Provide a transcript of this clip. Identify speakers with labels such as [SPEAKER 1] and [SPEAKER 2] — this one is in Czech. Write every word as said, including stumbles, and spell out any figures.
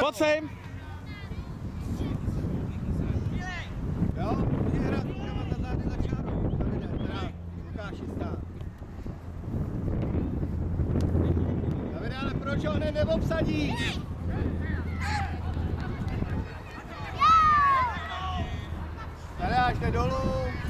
[SPEAKER 1] Pojď sem!
[SPEAKER 2] Jo, může hrát rukama za zády za čárou. Davide, teda Lukáši stát. Davide, ale proč ho hned neobsadíš? Tady až jde dolů.